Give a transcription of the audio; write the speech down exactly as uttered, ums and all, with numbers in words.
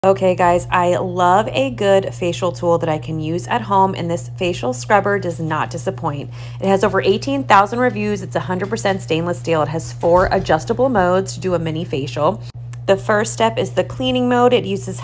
Okay guys, I love a good facial tool that I can use at home, and this facial scrubber does not disappoint. It has over eighteen thousand reviews. It's one hundred percent stainless steel. It has four adjustable modes to do a mini facial. The first step is the cleaning mode. It uses